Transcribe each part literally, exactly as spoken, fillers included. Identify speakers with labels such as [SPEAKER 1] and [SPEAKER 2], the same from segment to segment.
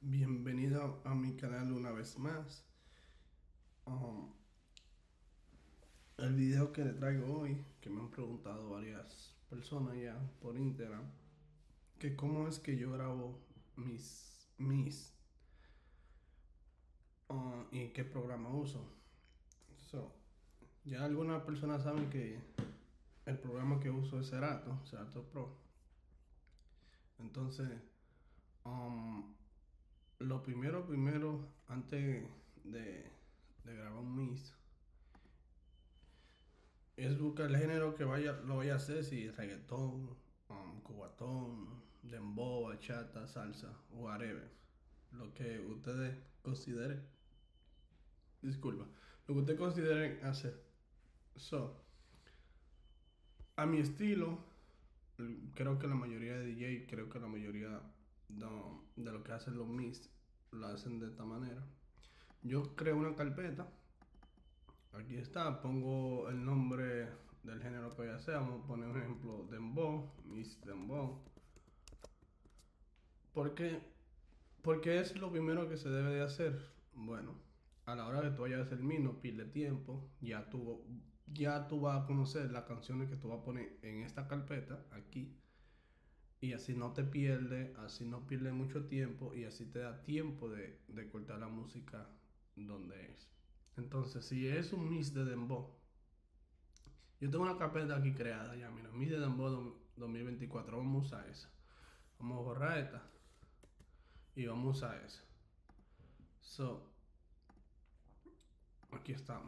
[SPEAKER 1] Bienvenido a mi canal una vez más. Um, el video que le traigo hoy, que me han preguntado varias personas ya por Instagram, que cómo es que yo grabo mis mis uh, y qué programa uso. So, ya algunas personas saben que el programa que uso es Serato, Serato Pro. Entonces, um, lo primero, primero, antes de, de grabar un mis, es buscar el género que vaya, lo vaya a hacer, si reggaetón, um, cubatón, dembow, bachata, salsa, whatever. Lo que ustedes consideren, disculpa, lo que ustedes consideren hacer. So, a mi estilo, creo que la mayoría de D J, creo que la mayoría de, de lo que hacen los mix, lo hacen de esta manera. Yo creo una carpeta, aquí está, pongo el nombre del género que voy a hacer. Vamos a poner un ejemplo: Dembow, Miss Dembow. ¿Por qué? Porque es lo primero que se debe de hacer. Bueno, a la hora que tú vayas a hacer el Miss, no pierdes tiempo. Ya tú, ya tú vas a conocer las canciones que tú vas a poner en esta carpeta, aquí. Y así no te pierdes, así no pierdes mucho tiempo y así te da tiempo de, de cortar la música donde es. Entonces, si es un Miss de Dembow, yo tengo una carpeta aquí creada ya, mira, Miss de Dembow dos mil veinticuatro, vamos a usar esa. Vamos a borrar esta y vamos a usar esa. So, aquí estamos.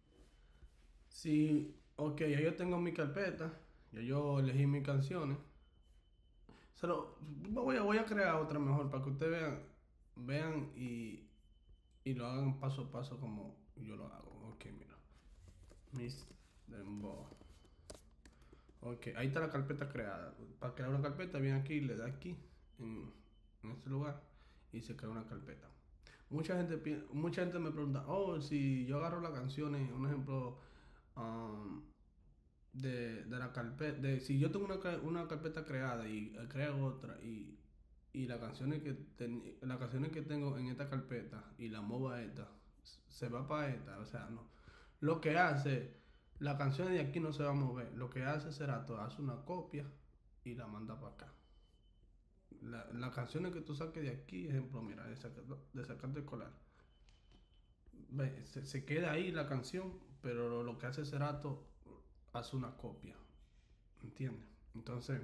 [SPEAKER 1] Si, ok, ya yo tengo mi carpeta, ya yo elegí mis canciones. Solo voy a, voy a crear otra mejor para que ustedes vean, vean y, y lo hagan paso a paso como yo lo hago. Ok, mira. Miss Dembow. Ok, ahí está la carpeta creada. Para crear una carpeta, viene aquí, le da aquí, en, en este lugar, y se crea una carpeta. Mucha gente, mucha gente me pregunta: oh, si yo agarro las canciones, un ejemplo, um, de, de la carpeta, de, si yo tengo una, una carpeta creada y creo otra, y, y las canciones que ten, las canciones que tengo en esta carpeta y la muevo a esta, se va para esta, o sea, no. Lo que hace, la canción de aquí no se va a mover. Lo que hace será todo, hace una copia y la manda para acá. La, las canciones que tú saques de aquí, ejemplo, mira, de, sacar, de sacarte escolar, ve, se, se queda ahí la canción, pero lo, lo que hace Serato hace una copia, ¿entiendes? Entonces,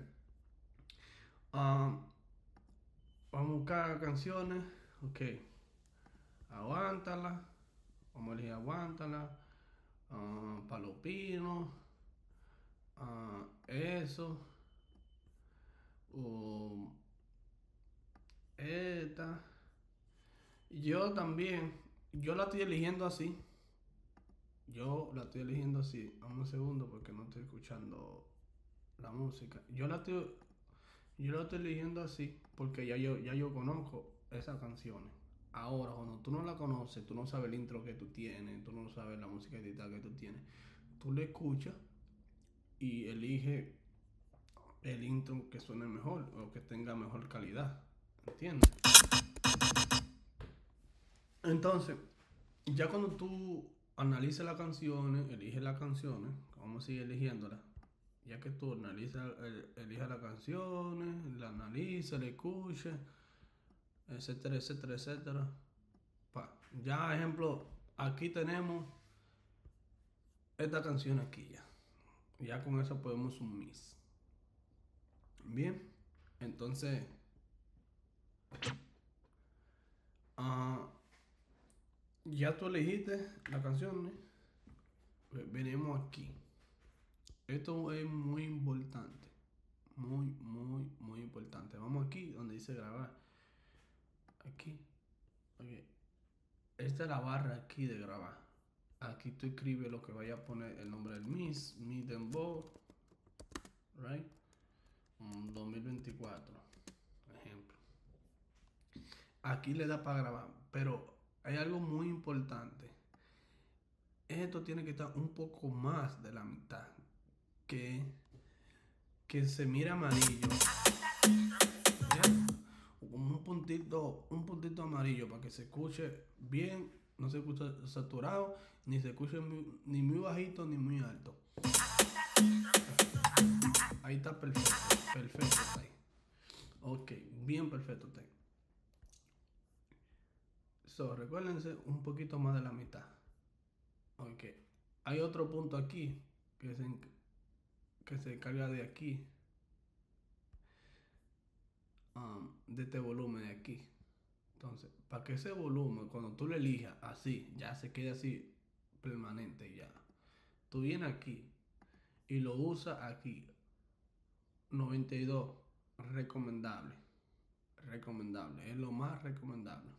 [SPEAKER 1] um, vamos a buscar canciones, ok, aguántala, vamos a elegir aguántala, uh, palopino, uh, eso, um, esta. Yo también, yo la estoy eligiendo así. Yo la estoy eligiendo así. Dame un segundo porque no estoy escuchando la música. Yo la estoy, yo la estoy eligiendo así porque ya yo, ya yo conozco esas canciones. Ahora, cuando tú no la conoces, tú no sabes el intro que tú tienes, tú no sabes la música editada que tú tienes, tú le escuchas y elige el intro que suene mejor o que tenga mejor calidad. ¿Entiendes? Entonces, ya cuando tú analices las canciones, eliges las canciones, vamos a seguir eligiéndolas. Ya que tú analizas, elijas las canciones, la analices, la escuches, etcétera, etcétera, etcétera. Pa. Ya, ejemplo, aquí tenemos esta canción aquí ya. Ya con eso podemos un mix. Bien, entonces, uh, ya tú elegiste la canción. Venimos aquí. Esto es muy importante. Muy, muy, muy importante. Vamos aquí donde dice grabar. Aquí. Okay. Esta es la barra aquí de grabar. Aquí tú escribes lo que vaya a poner el nombre del Miss, Miss Dembow, right? Um, dos mil veinticuatro, ejemplo. Aquí le da para grabar, pero hay algo muy importante. Esto tiene que estar un poco más de la mitad. Que, que se mira amarillo. ¿Ya? Un puntito, un puntito amarillo para que se escuche bien, no se escuche saturado, ni se escuche muy, ni muy bajito ni muy alto. Ahí está perfecto, perfecto está ahí. Ok, bien perfecto está ahí. So, recuérdense un poquito más de la mitad. Ok, hay otro punto aquí que se, que se carga de aquí. Um, de este volumen de aquí. Entonces, para que ese volumen, cuando tú lo elijas así, ya se quede así permanente ya. Tú vienes aquí y lo usas aquí. noventa y dos, recomendable. Recomendable, es lo más recomendable.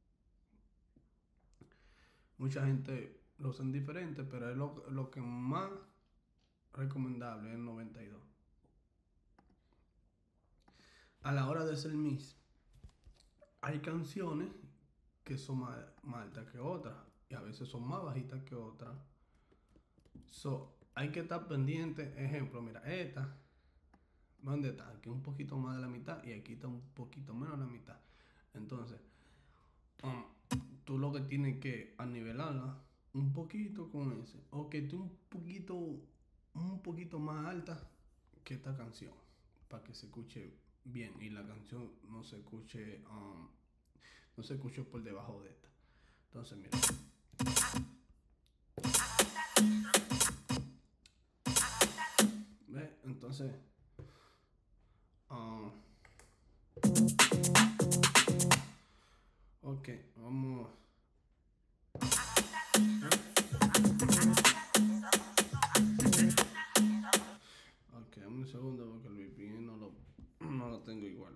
[SPEAKER 1] Mucha gente lo usa diferente, pero es lo, lo que más recomendable es noventa y dos. A la hora de hacer mix, hay canciones que son más, más altas que otras y a veces son más bajitas que otras. So, hay que estar pendiente. Ejemplo, mira, esta, ¿dónde está? Aquí un poquito más de la mitad y aquí está un poquito menos de la mitad. Entonces, um, tú lo que tienes que anivelarla un poquito con ese, o que esté un poquito, un poquito más alta que esta canción, para que se escuche bien y la canción no se escuche, um, no se escuche por debajo de esta. Entonces, mira. ¿Ves? Entonces, um, ok, vamos. Ok, dame un segundo porque el V P N no lo, no lo tengo igual.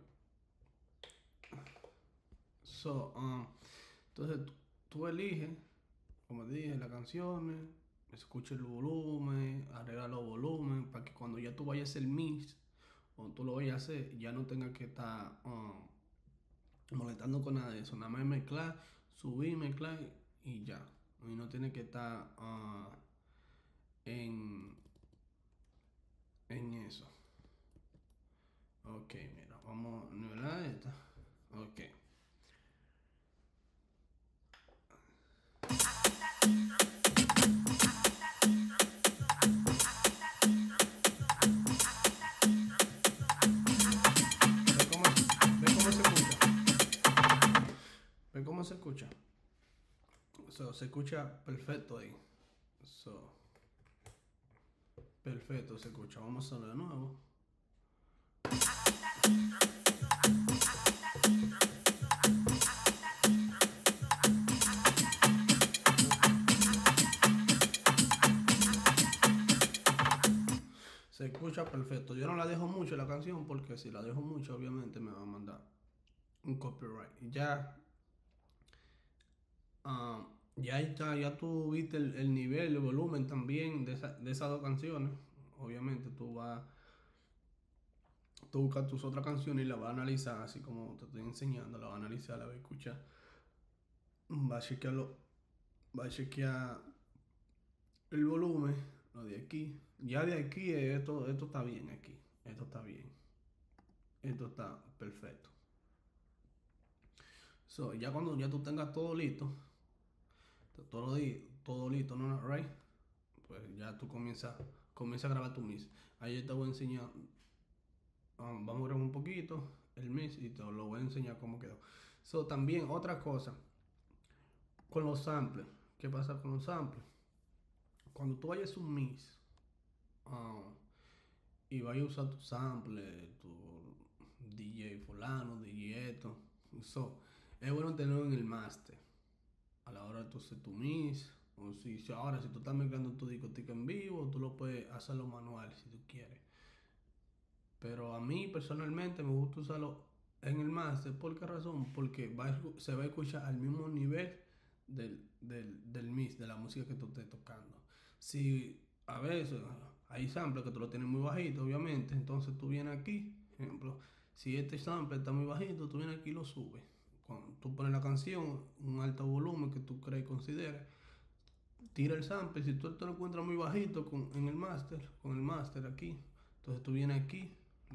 [SPEAKER 1] So, um, entonces tú, tú eliges, como dije, las canciones, escucha el volumen, arregla los volúmenes, para que cuando ya tú vayas a hacer mix, o tú lo vayas a hacer, ya no tengas que estar um, molestando con nada de eso. Nada más mezclar, subir, mezclar y ya. Y no tiene que estar uh, en, en eso. Ok, mira, vamos a nivelar esta. Ok. ¿Ve cómo se escucha? So, se escucha perfecto ahí. So, perfecto se escucha. Vamos a hacerlo de nuevo. Se escucha perfecto. Yo no la dejo mucho la canción porque si la dejo mucho obviamente me va a mandar un copyright. Ya, uh, ya está, ya tú viste el, el nivel, el volumen también de, esa, de esas dos canciones. Obviamente tú vas, tú buscas tus otras canciones y las vas a analizar así como te estoy enseñando. La vas a analizar, la vas a escuchar. Va a chequearlo, va a chequear el volumen, lo de aquí. Ya de aquí esto, esto está bien aquí. Esto está bien. Esto está perfecto. So, ya cuando ya tú tengas todo listo, todo, todo listo, ¿no? Right? Pues ya tú comienzas, comienza a grabar tu mix. Ahí te voy a enseñar, um, vamos a grabar un poquito el mix y te lo voy a enseñar cómo quedó. So, también otra cosa, con los samples. ¿Qué pasa con los samples? Cuando tú vayas a un mix um, y vayas a usar tu sample, tu D J fulano, D J esto, so, es bueno tenerlo en el master a la hora de tu hacer tu mix. O si, si ahora si tú estás mezclando tu discoteca en vivo, tú lo puedes hacerlo manual si tú quieres. Pero a mí personalmente me gusta usarlo en el master. ¿Por qué razón? Porque va a, se va a escuchar al mismo nivel del, del, del mix, de la música que tú estés tocando. Si a veces hay samples que tú lo tienes muy bajito, obviamente, entonces tú vienes aquí, ejemplo, si este sample está muy bajito, tú vienes aquí y lo subes. Cuando tú pones la canción, un alto volumen que tú crees y consideres, tira el sample. Si tú te lo encuentras muy bajito con, en el master, con el master aquí, entonces tú vienes aquí, le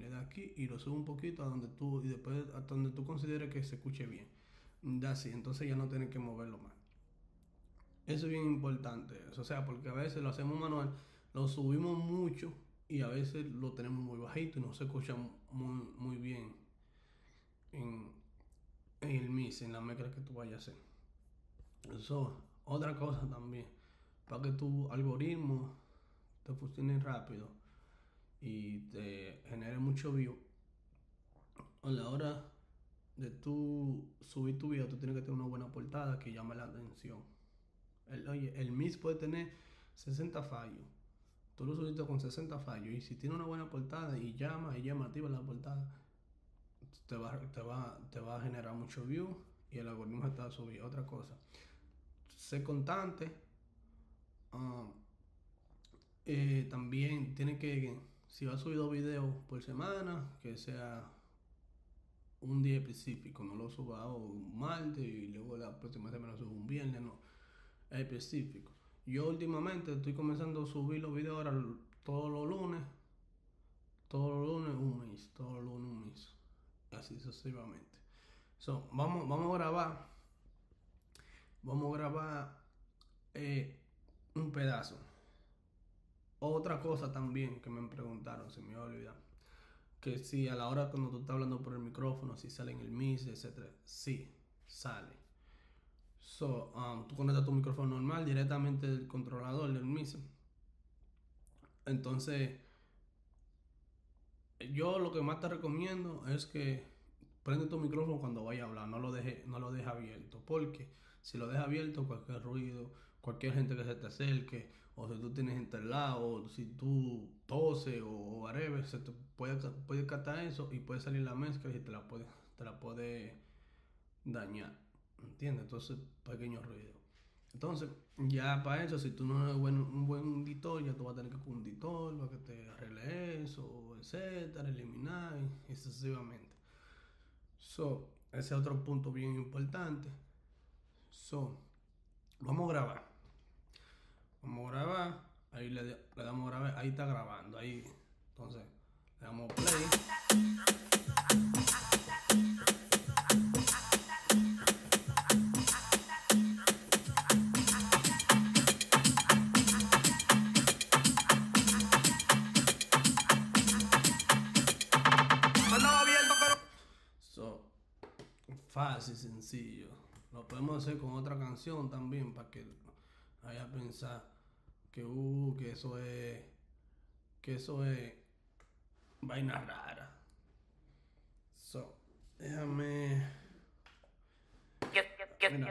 [SPEAKER 1] le das aquí y lo sube un poquito a donde tú, y después a donde tú consideres que se escuche bien. Da así, entonces ya no tienes que moverlo más. Eso es bien importante, o sea, porque a veces lo hacemos manual, lo subimos mucho y a veces lo tenemos muy bajito y no se escucha muy, muy bien en, en el mix, en la mezcla que tú vayas a hacer. Eso, otra cosa también, para que tu algoritmo te funcione rápido y te genere mucho view, a la hora de tú subir tu video, tú tienes que tener una buena portada que llame la atención. El, oye, el mix puede tener sesenta fallos. Tú lo subiste con sesenta fallos y si tiene una buena portada y llama y llamativa la portada, te va, te va, te va a generar mucho view y el algoritmo está a subir. Otra cosa, sé constante. Uh, eh, también tiene que, si va a subir dos videos por semana, que sea un día específico, no lo suba un martes y luego la próxima semana subo un viernes, no, es específico. Yo últimamente estoy comenzando a subir los videos ahora todos los lunes, todos los lunes un mes, todos los lunes un mes, así sucesivamente. So, vamos, vamos a grabar, vamos a grabar eh, un pedazo. Otra cosa también que me preguntaron, se me iba a olvidar, que si a la hora cuando tú estás hablando por el micrófono, si sale en el mix, etcétera, sí, sale. So, um, tú conectas tu micrófono normal directamente del controlador del mix. Entonces, yo lo que más te recomiendo es que prende tu micrófono cuando vaya a hablar, no lo deje, no lo deje abierto, porque si lo dejas abierto, cualquier ruido, cualquier gente que se te acerque, o si tú tienes gente al lado, o si tú toses o whatever, se te puede, puede captar eso y puede salir la mezcla y te la puede, te la puede dañar, ¿entiendes? Entonces, pequeño ruido. Entonces, ya para eso, si tú no eres buen, un buen editor, ya tú vas a tener que con un editor para que te arregle eso, etcétera, eliminar y sucesivamente. So, ese es otro punto bien importante. So, vamos a grabar. Vamos a grabar. Ahí le, le damos a grabar. Ahí está grabando. Ahí. Entonces, le damos play. So, fácil, sencillo. Lo podemos hacer con otra canción también para que vaya a pensar que, uh, que eso es, que eso es vaina rara. So, déjame. Mira.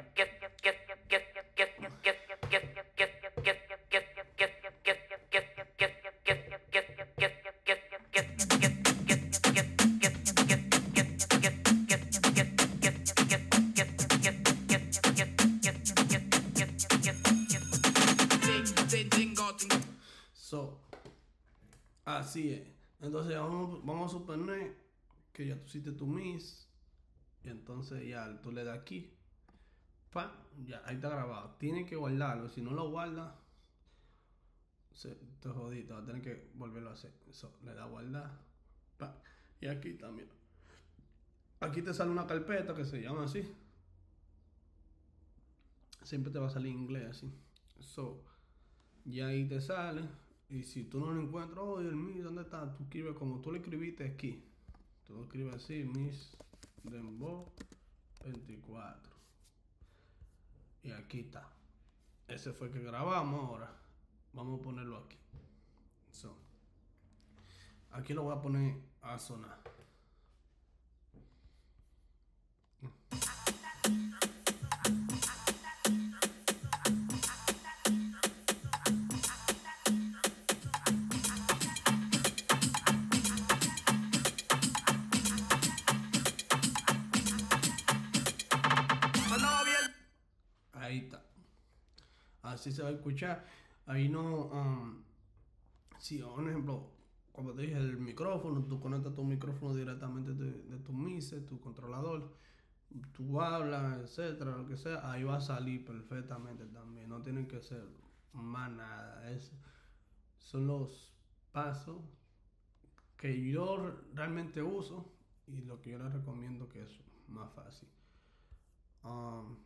[SPEAKER 1] So, así es. Entonces vamos, vamos a suponer que ya tú hiciste tu mix y entonces ya tú le das aquí, pa, ya ahí está grabado. Tienes que guardarlo, si no lo guardas, se, te jodiste, vas a tener que volverlo a hacer. So, le das guardar, pa, y aquí también. Aquí te sale una carpeta que se llama así. Siempre te va a salir en inglés así. So, ya ahí te sale. Y si tú no lo encuentras, oye, el Miss, ¿dónde está? Tú escribes como tú lo escribiste aquí. Tú escribes así, Miss Dembow veinticuatro. Y aquí está. Ese fue el que grabamos ahora. Vamos a ponerlo aquí. So, aquí lo voy a poner a sonar. Ahí está. Así se va a escuchar. Ahí no. Um, si, por ejemplo, como te dije, el micrófono, tú conectas tu micrófono directamente de, de tu mixer, tu controlador. Tú hablas, etcétera, lo que sea. Ahí va a salir perfectamente también. No tienen que ser más nada. Es, son los pasos que yo realmente uso y lo que yo les recomiendo que es más fácil. Um,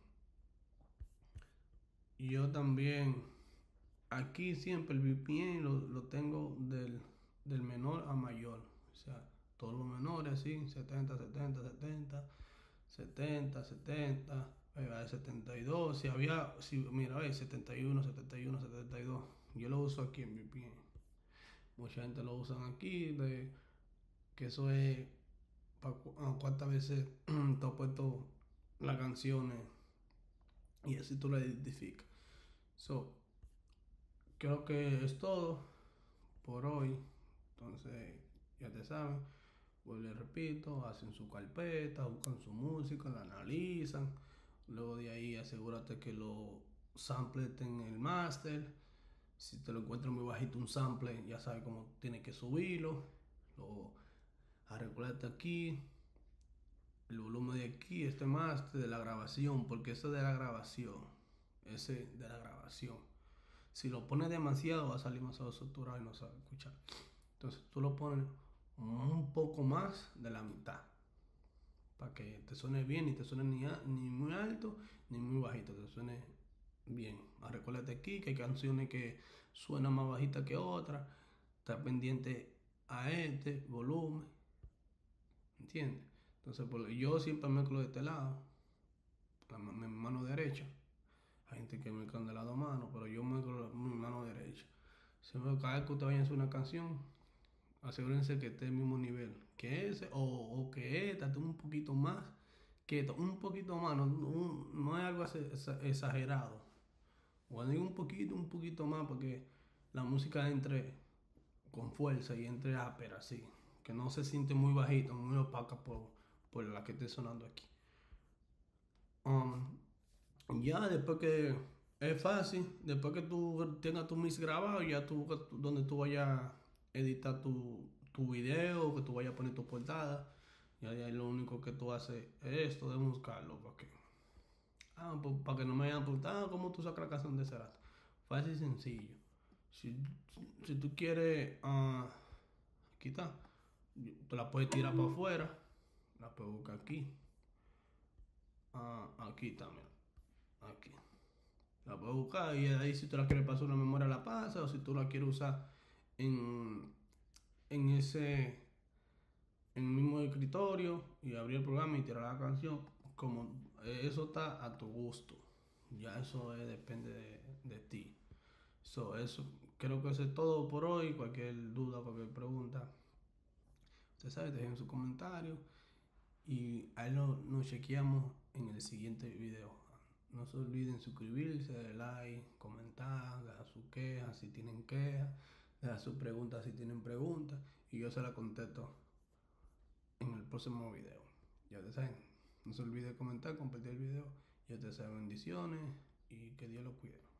[SPEAKER 1] yo también, aquí siempre el V P N lo, lo tengo del, del menor a mayor. O sea, todos los menores así, setenta setenta setenta setenta setenta ahí va de setenta y dos. Si había, si, mira, ve, setenta y uno setenta y uno setenta y dos. Yo lo uso aquí en V P N. Mucha gente lo usan aquí, de que eso es para cuántas veces te has puesto las canciones y así tú la identificas. So, creo que es todo por hoy. Entonces, ya te saben, vuelvo y repito, hacen su carpeta, buscan su música, la analizan. Luego de ahí asegúrate que los samples estén en el master. Si te lo encuentras muy bajito un sample, ya sabes cómo tienes que subirlo. Luego arreglate aquí, el volumen de aquí, este master de la grabación, porque ese de la grabación, ese de la grabación. Si lo pones demasiado va a salir más saturado y no se va a escuchar. Entonces tú lo pones un poco más de la mitad para que te suene bien y te suene ni, a, ni muy alto ni muy bajito, te suene bien. Recuérdate aquí que hay canciones que suenan más bajitas que otras, está pendiente a este volumen, ¿entiendes? Entonces pues, yo siempre mezclo de este lado, la, mi mano derecha. Hay gente que mezcla de lado mano, pero yo mezclo mi mano derecha. Si me cada vez que usted vaya a hacer una canción, asegúrense que esté al mismo nivel que ese o, o que esta esté un poquito más que esta, un poquito más, no, no, no es algo exagerado. Cuando digo un poquito, un poquito más, porque la música entre con fuerza y entre ápera, así, que no se siente muy bajito, muy opaca por, por la que esté sonando aquí. Um, ya después que es fácil, después que tú tengas tu mix grabado, ya tú donde tú vayas a editar tu, tu video, que tú vayas a poner tu portada, ya de ahí lo único que tú haces es esto de buscarlo, porque ah, pues, para que no me hayan preguntado, ah, ¿cómo tú sacas la canción de Cerato? Fácil y sencillo. Si, si tú quieres, uh, aquí está, tú la puedes tirar para afuera, la puedes buscar aquí, uh, aquí también, aquí. La puedes buscar y ahí si tú la quieres pasar una memoria la pasa o si tú la quieres usar en, en ese en el mismo escritorio y abrir el programa y tirar la canción como eso está a tu gusto, ya eso es, depende de, de ti. So, eso creo que eso es todo por hoy. Cualquier duda, cualquier pregunta, usted sabe, dejen su comentario y ahí lo, nos chequeamos en el siguiente video. No se olviden suscribirse, darle like, comentar, dejar su queja si tienen quejas, dejar sus preguntas si tienen preguntas y yo se las contesto en el próximo video. Ya te saben, no se olvide comentar, compartir el video. Ya te saben, bendiciones y que Dios lo cuide.